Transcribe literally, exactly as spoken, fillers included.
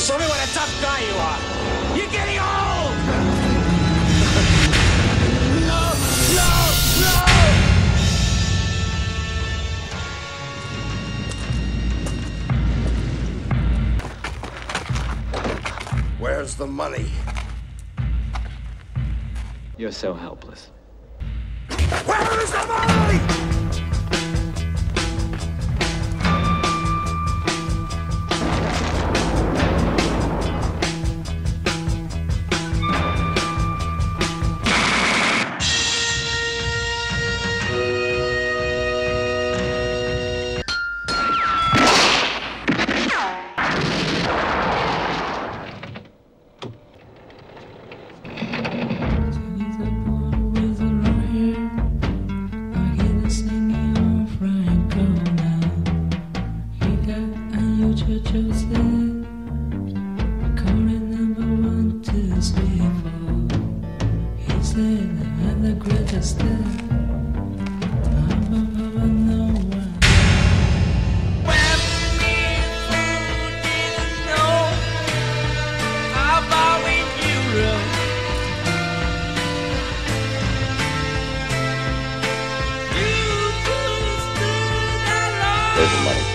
Show me what a tough guy you are. You're getting old! No! No! No! Where's the money? You're so helpless. Where is the money? Where's the money?